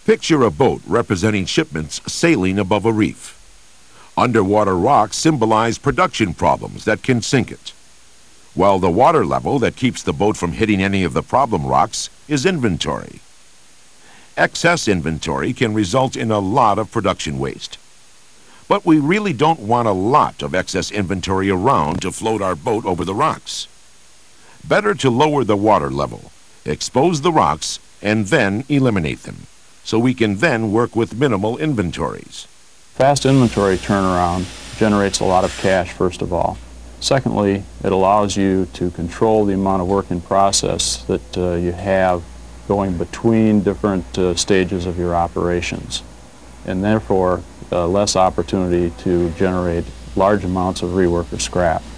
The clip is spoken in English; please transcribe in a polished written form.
Picture a boat representing shipments sailing above a reef. Underwater rocks symbolize production problems that can sink it, while the water level that keeps the boat from hitting any of the problem rocks is inventory. Excess inventory can result in a lot of production waste. But we really don't want a lot of excess inventory around to float our boat over the rocks. Better to lower the water level, expose the rocks, and then eliminate them, so we can then work with minimal inventories. Fast inventory turnaround generates a lot of cash, first of all. Secondly, it allows you to control the amount of work in process that you have going between different stages of your operations, and therefore less opportunity to generate large amounts of rework or scrap.